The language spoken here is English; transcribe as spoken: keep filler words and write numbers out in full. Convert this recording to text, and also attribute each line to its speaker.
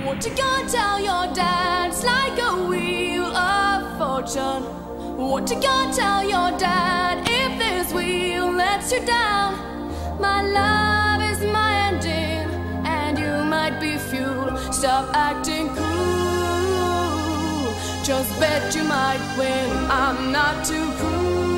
Speaker 1: What you gonna tell your dad? It's like a wheel of fortune. What you gonna tell your dad if this wheel lets you down? My love is my engine, and you might be fuel. Stop acting cool. Just bet you might win. I'm not too cool.